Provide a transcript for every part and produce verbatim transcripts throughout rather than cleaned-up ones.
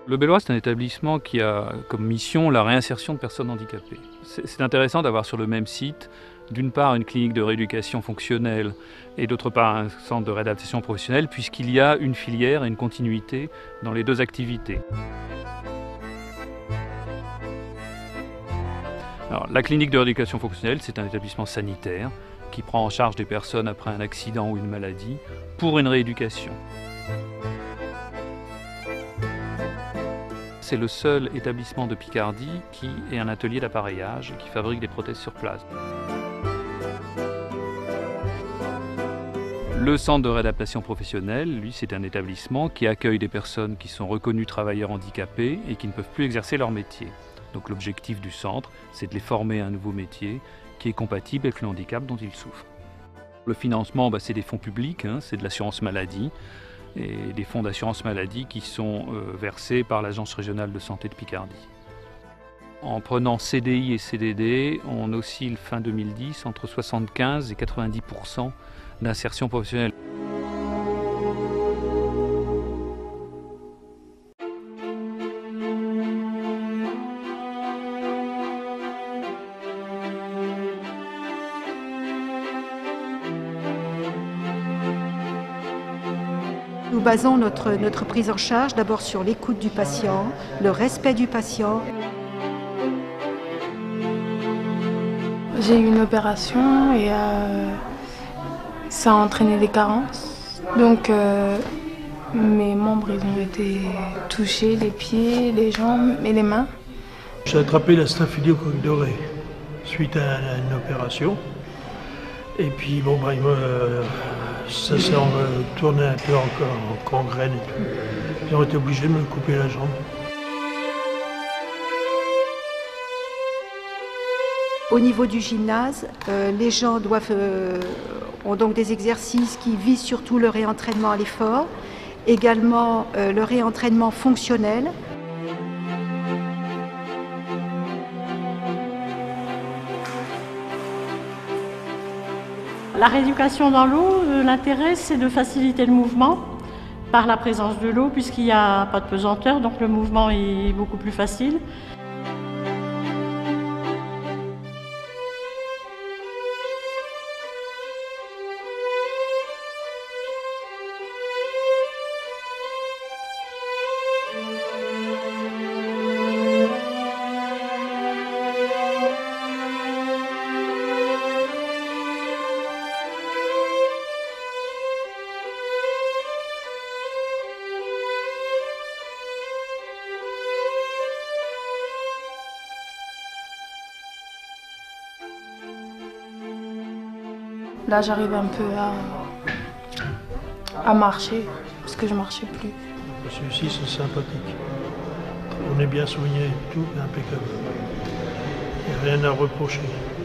Le Bellois, c'est un établissement qui a comme mission la réinsertion de personnes handicapées. C'est intéressant d'avoir sur le même site, d'une part, une clinique de rééducation fonctionnelle et d'autre part, un centre de réadaptation professionnelle, puisqu'il y a une filière et une continuité dans les deux activités. Alors, la clinique de rééducation fonctionnelle, c'est un établissement sanitaire qui prend en charge des personnes après un accident ou une maladie pour une rééducation. C'est le seul établissement de Picardie qui est un atelier d'appareillage qui fabrique des prothèses sur place. Le centre de réadaptation professionnelle, lui, c'est un établissement qui accueille des personnes qui sont reconnues travailleurs handicapés et qui ne peuvent plus exercer leur métier. Donc l'objectif du centre, c'est de les former à un nouveau métier qui est compatible avec le handicap dont ils souffrent. Le financement, bah, c'est des fonds publics, hein, c'est de l'assurance maladie et des fonds d'assurance maladie qui sont euh, versés par l'Agence régionale de santé de Picardie. En prenant C D I et C D D, on oscille fin deux mille dix entre soixante-quinze et quatre-vingt-dix pour cent d'insertion professionnelle. Nous basons notre, notre prise en charge d'abord sur l'écoute du patient, le respect du patient. J'ai eu une opération et euh, ça a entraîné des carences. Donc euh, mes membres ils ont été touchés, les pieds, les jambes et les mains. J'ai attrapé la staphylocoque dorée suite à une opération. Et puis bon, bah, euh, ça s'est tourné un peu encore en gangrène et tout. Ils ont été obligés de me couper la jambe. Au niveau du gymnase, euh, les gens doivent, euh, ont donc des exercices qui visent surtout le réentraînement à l'effort, également euh, le réentraînement fonctionnel. La rééducation dans l'eau, l'intérêt c'est de faciliter le mouvement par la présence de l'eau puisqu'il n'y a pas de pesanteur, donc le mouvement est beaucoup plus facile. Là, j'arrive un peu à, à marcher, parce que je marchais plus. Celui-ci, c'est sympathique. On est bien soigné, tout est impeccable. Il n'y a rien à reprocher.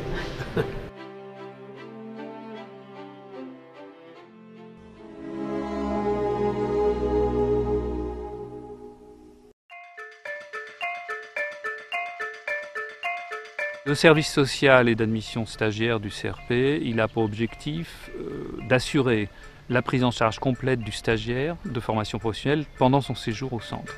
Le service social et d'admission stagiaire du C R P, il a pour objectif euh, d'assurer la prise en charge complète du stagiaire de formation professionnelle pendant son séjour au centre.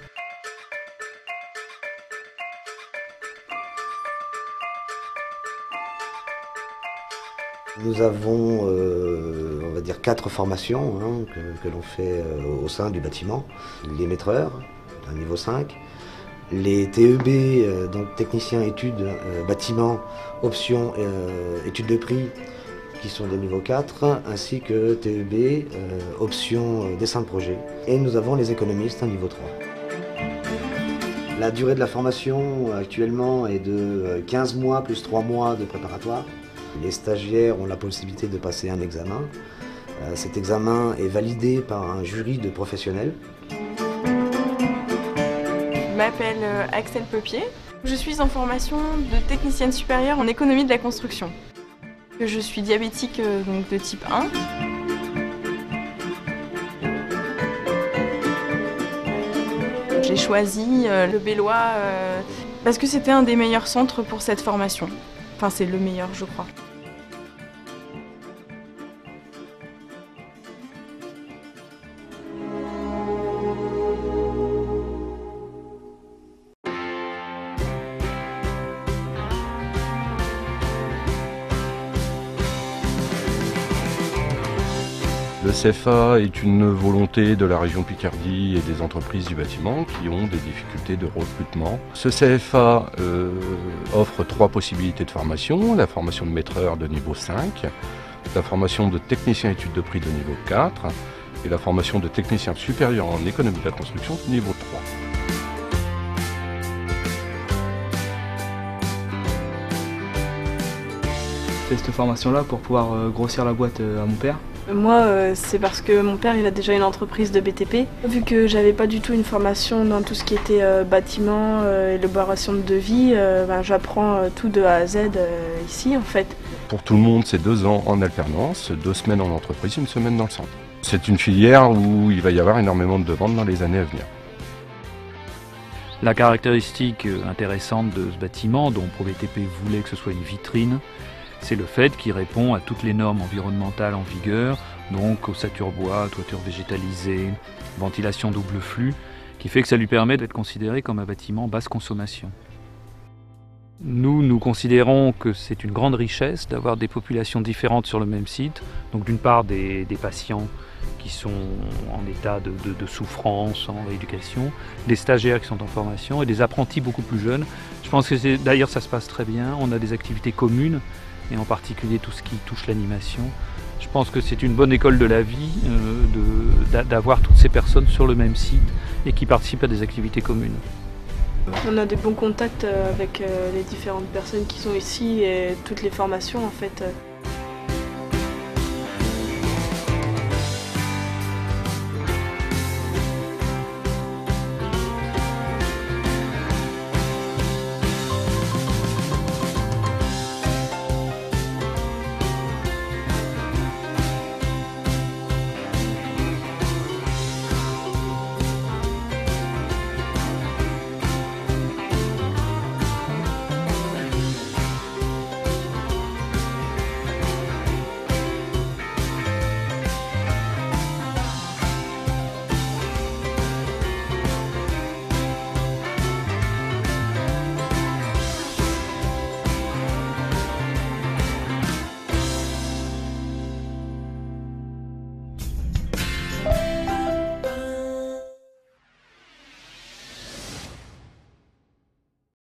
Nous avons, euh, on va dire, quatre formations hein, que, que l'on fait euh, au sein du bâtiment. Les maîtreurs, d'un niveau cinq. Les T E B, euh, donc techniciens études euh, bâtiment, option euh, études de prix, qui sont de niveau quatre, ainsi que T E B, euh, option euh, dessin de projet. Et nous avons les économistes, un niveau trois. La durée de la formation actuellement est de quinze mois plus trois mois de préparatoire. Les stagiaires ont la possibilité de passer un examen. Euh, cet examen est validé par un jury de professionnels. Je m'appelle Axel Peupier. Je suis en formation de technicienne supérieure en économie de la construction. Je suis diabétique donc de type un. J'ai choisi le Bellois parce que c'était un des meilleurs centres pour cette formation. Enfin, c'est le meilleur, je crois. Le C F A est une volonté de la région Picardie et des entreprises du bâtiment qui ont des difficultés de recrutement. Ce C F A euh, offre trois possibilités de formation, la formation de maîtreur de niveau cinq, la formation de technicien études de prix de niveau quatre et la formation de technicien supérieur en économie de la construction de niveau trois. J'ai fait cette formation-là pour pouvoir euh, grossir la boîte euh, à mon père. Moi, euh, c'est parce que mon père il a déjà une entreprise de B T P. Vu que j'avais pas du tout une formation dans tout ce qui était euh, bâtiment, euh, élaboration de devis, euh, ben, j'apprends euh, tout de A à Z euh, ici en fait. Pour tout le monde, c'est deux ans en alternance, deux semaines en entreprise, une semaine dans le centre. C'est une filière où il va y avoir énormément de demandes dans les années à venir. La caractéristique intéressante de ce bâtiment, dont ProBTP voulait que ce soit une vitrine, c'est le fait qu'il répond à toutes les normes environnementales en vigueur, donc ossature bois, toiture végétalisée, ventilation double flux, qui fait que ça lui permet d'être considéré comme un bâtiment basse consommation. Nous, nous considérons que c'est une grande richesse d'avoir des populations différentes sur le même site. Donc d'une part des, des patients qui sont en état de, de, de souffrance, en rééducation, des stagiaires qui sont en formation et des apprentis beaucoup plus jeunes. Je pense que c'est, d'ailleurs ça se passe très bien, on a des activités communes et en particulier tout ce qui touche l'animation. Je pense que c'est une bonne école de la vie euh, de, d'avoir toutes ces personnes sur le même site et qui participent à des activités communes. On a des bons contacts avec les différentes personnes qui sont ici et toutes les formations en fait.